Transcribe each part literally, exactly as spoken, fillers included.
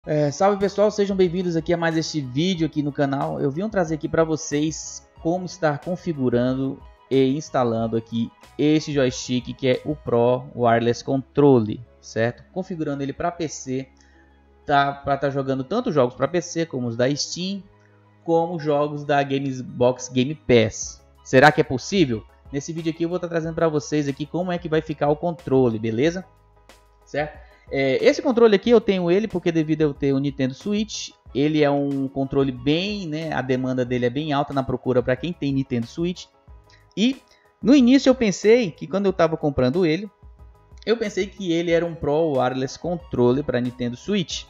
É, salve pessoal, sejam bem-vindos aqui a mais este vídeo aqui no canal. Eu vim trazer aqui para vocês como estar configurando e instalando aqui este joystick que é o Pro Wireless Control, certo? Configurando ele para P C, tá, para estar tá jogando tanto jogos para P C como os da Steam, como jogos da Gamebox Game Pass. Será que é possível? Nesse vídeo aqui eu vou estar tá trazendo para vocês aqui como é que vai ficar o controle, beleza? Certo? É, esse controle aqui eu tenho ele porque devido a eu ter o Nintendo Switch, ele é um controle bem, né, a demanda dele é bem alta na procura para quem tem Nintendo Switch. E no início eu pensei que quando eu estava comprando ele, eu pensei que ele era um Pro Wireless Controller para Nintendo Switch.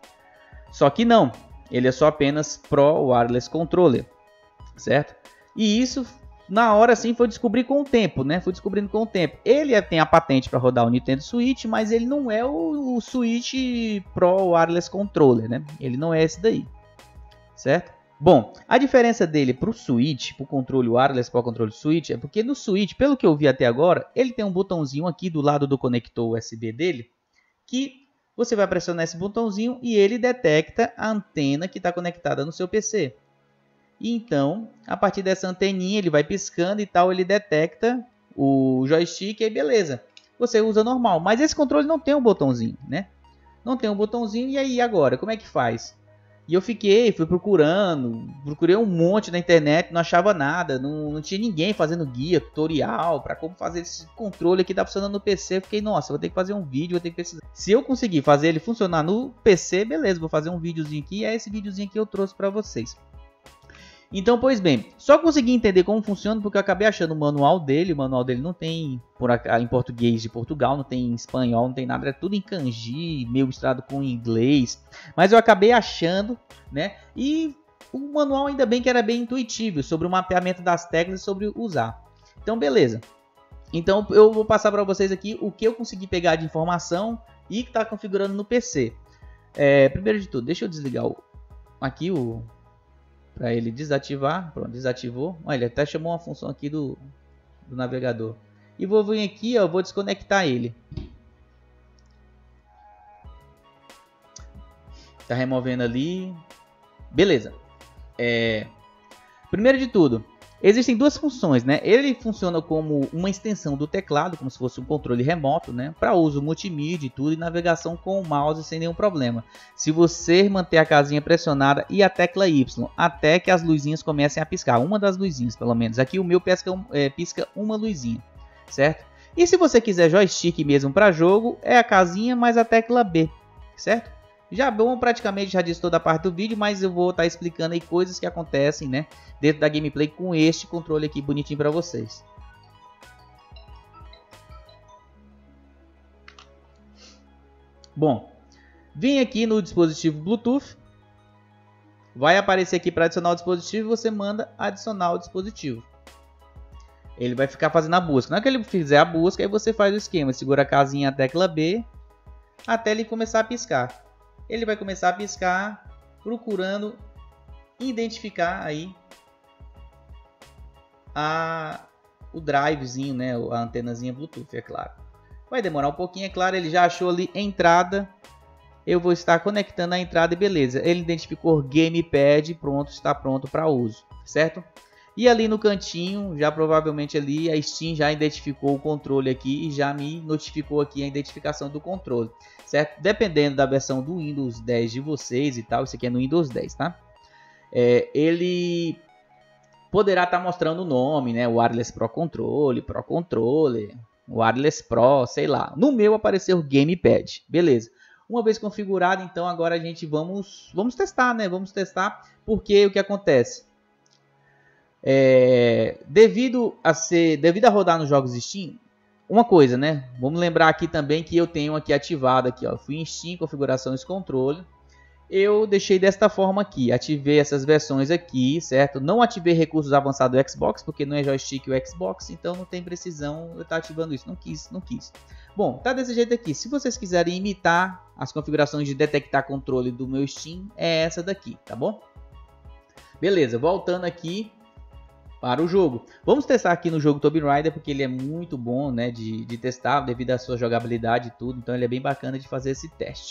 Só que não, ele é só apenas Pro Wireless Controller, certo? E isso na hora sim foi descobrir com o tempo, né? Fui descobrindo com o tempo. Ele tem a patente para rodar o Nintendo Switch, mas ele não é o, o Switch Pro Wireless Controller, né? Ele não é esse daí, certo? Bom, a diferença dele para o Switch, para o controle Wireless Pro Controle Switch, é porque no Switch, pelo que eu vi até agora, ele tem um botãozinho aqui do lado do conector U S B dele, que você vai pressionar esse botãozinho e ele detecta a antena que está conectada no seu P C. E então, a partir dessa anteninha, ele vai piscando e tal, ele detecta o joystick e beleza. Você usa normal, mas esse controle não tem um botãozinho, né? Não tem um botãozinho, e aí agora, como é que faz? E eu fiquei, fui procurando, procurei um monte na internet, não achava nada, não, não tinha ninguém fazendo guia, tutorial, para como fazer esse controle aqui, tá funcionando no P C. Eu fiquei, nossa, vou ter que fazer um vídeo, vou ter que pesquisar. Se eu conseguir fazer ele funcionar no P C, beleza, vou fazer um videozinho aqui, e é esse videozinho que eu trouxe para vocês. Então, pois bem, só consegui entender como funciona porque eu acabei achando o manual dele. O manual dele não tem por em português de Portugal, não tem em espanhol, não tem nada, é tudo em kanji, meio misturado com inglês. Mas eu acabei achando, né? E o manual ainda bem que era bem intuitivo sobre o mapeamento das teclas e sobre usar. Então, beleza. Então, eu vou passar para vocês aqui o que eu consegui pegar de informação e que está configurando no P C. É, primeiro de tudo, deixa eu desligar o, aqui o... para ele desativar. Pronto, desativou. Olha, ele até chamou uma função aqui do, do navegador. E vou vir aqui, ó, vou desconectar ele. Tá removendo ali. Beleza. É... Primeiro de tudo, existem duas funções, né? Ele funciona como uma extensão do teclado, como se fosse um controle remoto, né? Para uso multimídia e tudo, e navegação com o mouse sem nenhum problema. Se você manter a casinha pressionada e a tecla Y, até que as luzinhas comecem a piscar. Uma das luzinhas, pelo menos. Aqui o meu pisca, é, pisca uma luzinha, certo? E se você quiser joystick mesmo para jogo, é a casinha mais a tecla B, certo? Já bom, praticamente já disse toda a parte do vídeo, mas eu vou estar tá explicando aí coisas que acontecem, né, dentro da gameplay com este controle aqui bonitinho para vocês. Bom, vem aqui no dispositivo Bluetooth, vai aparecer aqui para adicionar o dispositivo e você manda adicionar o dispositivo. Ele vai ficar fazendo a busca. Na hora que ele fizer a busca, aí você faz o esquema, segura a casinha a tecla B até ele começar a piscar. Ele vai começar a piscar, procurando identificar aí a, o drivezinho, né, a antenazinha Bluetooth, é claro. Vai demorar um pouquinho, é claro, ele já achou ali entrada. Eu vou estar conectando a entrada e beleza. Ele identificou Gamepad, pronto, está pronto para uso, certo? E ali no cantinho, já provavelmente ali a Steam já identificou o controle aqui e já me notificou aqui a identificação do controle, certo? Dependendo da versão do Windows dez de vocês e tal, isso aqui é no Windows dez, tá? É, ele poderá estar mostrando o nome, né? Wireless Pro Controle, Pro Controller, Wireless Pro, sei lá. No meu apareceu Gamepad, beleza. Uma vez configurado, então agora a gente vamos, vamos testar, né? Vamos testar porque o que acontece? É, devido a ser, devido a rodar nos jogos Steam, uma coisa, né? Vamos lembrar aqui também que eu tenho aqui ativado aqui, ó, fui em Steam, configurações, controle. Eu deixei desta forma aqui, ativei essas versões aqui, certo? Não ativei recursos avançados do Xbox, porque não é joystick o Xbox, então não tem precisão eu estar ativando isso, não quis, não quis. Bom, tá desse jeito aqui. Se vocês quiserem imitar as configurações de detectar controle do meu Steam, é essa daqui, tá bom? Beleza, voltando aqui para o jogo. Vamos testar aqui no jogo Tomb Raider, porque ele é muito bom, né, de, de testar, devido à sua jogabilidade e tudo. Então ele é bem bacana de fazer esse teste.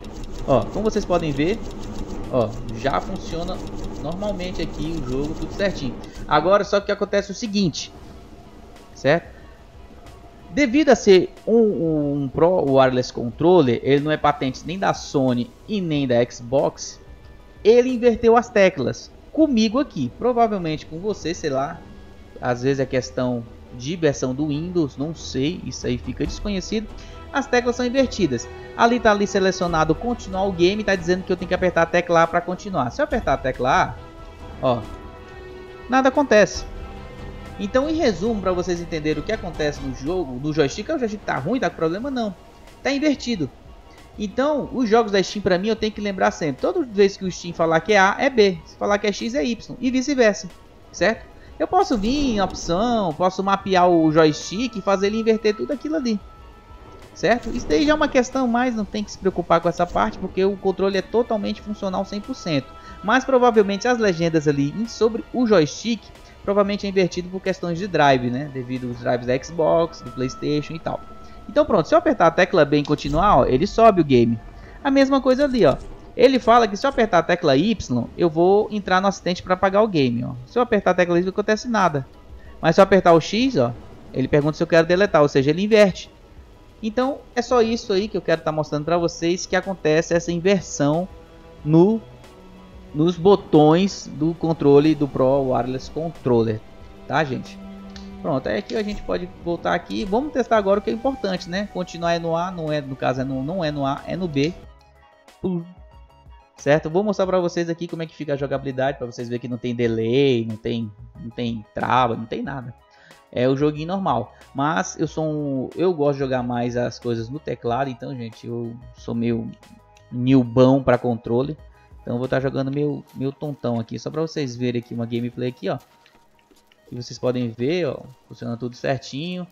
Ó, como vocês podem ver, ó, já funciona normalmente aqui o jogo, tudo certinho. Agora só que acontece o seguinte, certo? Devido a ser um, um, um Pro Wireless Controller, ele não é patente nem da Sony e nem da Xbox, ele inverteu as teclas. Comigo aqui, provavelmente com você, sei lá, às vezes é questão de versão do Windows, não sei, isso aí fica desconhecido. As teclas são invertidas. Ali tá ali selecionado continuar o game, tá dizendo que eu tenho que apertar a tecla A para continuar. Se eu apertar a tecla A, ó, nada acontece. Então, em resumo, para vocês entenderem o que acontece no jogo, no joystick, o joystick tá ruim, tá com problema? Não, tá invertido. Então, os jogos da Steam, para mim, eu tenho que lembrar sempre. Toda vez que o Steam falar que é A, é B. Se falar que é X, é Y. E vice-versa, certo? Eu posso vir em opção, posso mapear o joystick e fazer ele inverter tudo aquilo ali, certo? Isso daí já é uma questão, mas não tem que se preocupar com essa parte, porque o controle é totalmente funcional cem por cento. Mas provavelmente as legendas ali sobre o joystick provavelmente é invertido por questões de drive, né? Devido aos drives da Xbox, do PlayStation e tal. Então pronto, se eu apertar a tecla B em continuar, ó, ele sobe o game. A mesma coisa ali, ó. Ele fala que se eu apertar a tecla Y, eu vou entrar no assistente para apagar o game, ó. Se eu apertar a tecla Y, não acontece nada. Mas se eu apertar o X, ó, ele pergunta se eu quero deletar, ou seja, ele inverte. Então é só isso aí que eu quero estar tá mostrando para vocês, que acontece essa inversão no nos botões do controle do Pro Wireless Controller, tá, gente? Pronto, aí aqui a gente pode voltar aqui. Vamos testar agora o que é importante, né? Continuar é no A, não é, no caso é no, não é no A, é no B. Certo? Vou mostrar para vocês aqui como é que fica a jogabilidade, para vocês verem que não tem delay, não tem, não tem trava, não tem nada. É o joguinho normal. Mas eu sou um, eu gosto de jogar mais as coisas no teclado, então, gente, eu sou meio newbão para controle. Então eu vou estar jogando meu, meu tontão aqui, só para vocês verem aqui uma gameplay aqui, ó. E vocês podem ver, ó, funciona tudo certinho.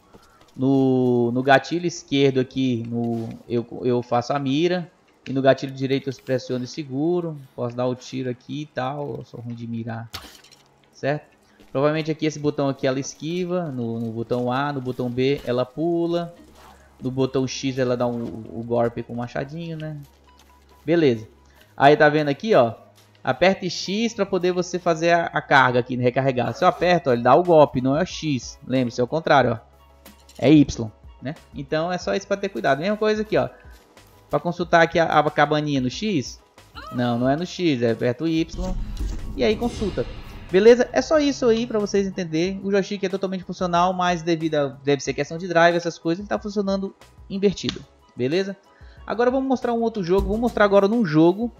No, no gatilho esquerdo aqui, no, eu, eu faço a mira. E no gatilho direito eu pressiono e seguro. Posso dar o tiro aqui e tal, eu sou ruim de mirar, certo? Provavelmente aqui esse botão aqui ela esquiva, no, no botão A, no botão B ela pula. No botão X ela dá um, o golpe com o machadinho, né? Beleza. Aí tá vendo aqui, ó, aperte X para poder você fazer a, a carga aqui, recarregar. Se eu aperto, ó, ele dá o golpe, não é o X. Lembre-se, é o contrário, ó. É Y, né? Então é só isso para ter cuidado. Mesma coisa aqui, ó. Para consultar aqui a, a cabaninha no X. Não, não é no X, é aperta o Y. E aí consulta. Beleza? É só isso aí para vocês entenderem. O joystick é totalmente funcional, mas devido a, deve ser questão de drive, essas coisas, ele tá funcionando invertido. Beleza? Agora vamos mostrar um outro jogo. Vou mostrar agora num jogo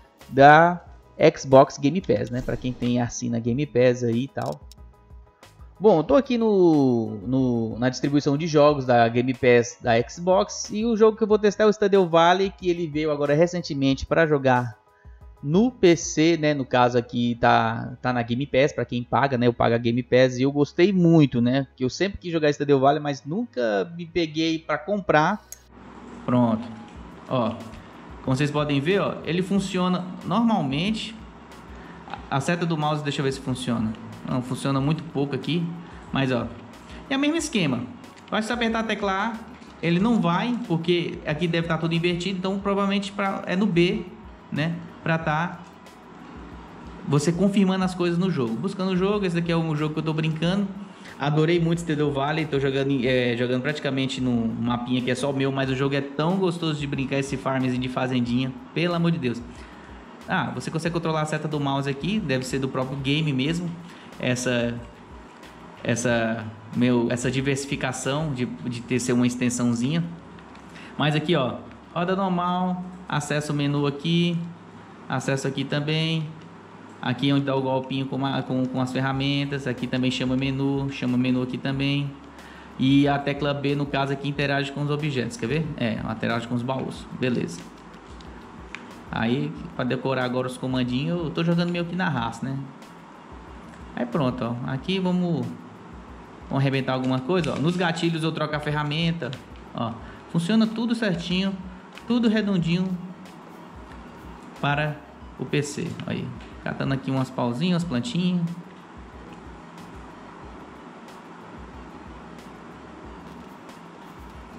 da Xbox Game Pass, né? Para quem tem assina Game Pass aí e tal. Bom, eu tô aqui no, no, na distribuição de jogos da Game Pass da Xbox. E o jogo que eu vou testar é o Stardew Valley, que ele veio agora recentemente para jogar no P C, né? No caso aqui tá, tá na Game Pass, para quem paga, né? Eu pago a Game Pass e eu gostei muito, né? Que eu sempre quis jogar Stardew Valley, mas nunca me peguei para comprar. Pronto, ó. Como vocês podem ver, ó, ele funciona normalmente. A seta do mouse, deixa eu ver se funciona. Não, funciona muito pouco aqui. Mas, ó, é o mesmo esquema. Basta apertar a tecla A, ele não vai, porque aqui deve estar tudo invertido. Então, provavelmente pra, é no B, né? Pra tá você confirmando as coisas no jogo. Buscando o jogo, esse daqui é um jogo que eu tô brincando. Adorei muito Stardew Valley, tô jogando, é, jogando praticamente num mapinha que é só meu, mas o jogo é tão gostoso de brincar, esse farmzinho de fazendinha, pelo amor de Deus. Ah, você consegue controlar a seta do mouse aqui, deve ser do próprio game mesmo, essa essa, meu, essa diversificação de, de ter ser uma extensãozinha. Mas aqui, ó, roda normal, acesso o menu aqui, acesso aqui também. Aqui onde dá o golpinho com, a, com, com as ferramentas. Aqui também chama menu. Chama menu aqui também. E a tecla B, no caso aqui, interage com os objetos. Quer ver? É, interage com os baús. Beleza. Aí, para decorar agora os comandinhos, eu tô jogando meio que na raça, né? Aí pronto, ó. Aqui vamos, vamos arrebentar alguma coisa, ó. Nos gatilhos eu troco a ferramenta, ó. Funciona tudo certinho. Tudo redondinho para o P C. Aí. Catando aqui umas pauzinhas, umas plantinhas.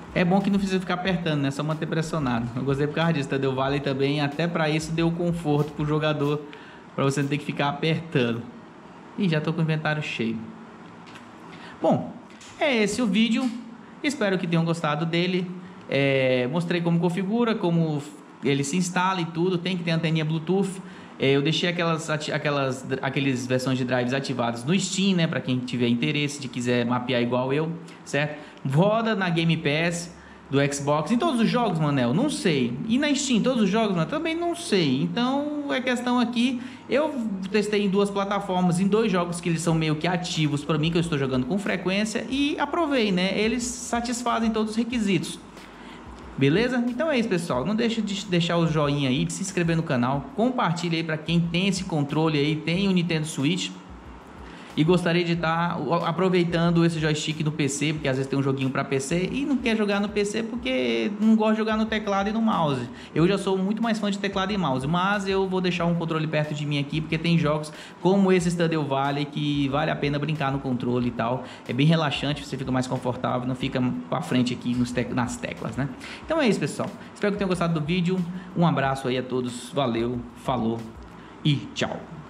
É bom que não precisa ficar apertando, né? Só manter pressionado. Eu gostei por causa disso, Stardew Valley também, até para isso deu conforto pro jogador, para você não ter que ficar apertando. E já tô com o inventário cheio. Bom, é esse o vídeo. Espero que tenham gostado dele. É, mostrei como configura, como ele se instala e tudo. Tem que ter anteninha Bluetooth. É, eu deixei aquelas, aquelas aqueles versões de drives ativadas no Steam, né? Para quem tiver interesse, de quiser mapear igual eu, certo? Roda na Game Pass do Xbox, em todos os jogos, Manel? Não sei. E na Steam, todos os jogos, Manel? Também não sei. Então, é questão aqui, eu testei em duas plataformas, em dois jogos que eles são meio que ativos para mim, que eu estou jogando com frequência, e aprovei, né? Eles satisfazem todos os requisitos. Beleza? Então é isso, pessoal. Não deixa de deixar o joinha aí, de se inscrever no canal, compartilha aí para quem tem esse controle aí, tem o Nintendo Switch. E gostaria de estar aproveitando esse joystick no P C, porque às vezes tem um joguinho para P C e não quer jogar no P C porque não gosta de jogar no teclado e no mouse. Eu já sou muito mais fã de teclado e mouse, mas eu vou deixar um controle perto de mim aqui, porque tem jogos como esse Stardew Valley que vale a pena brincar no controle e tal. É bem relaxante, você fica mais confortável, não fica para frente aqui nos tec nas teclas, né? Então é isso, pessoal. Espero que tenham gostado do vídeo. Um abraço aí a todos. Valeu, falou e tchau.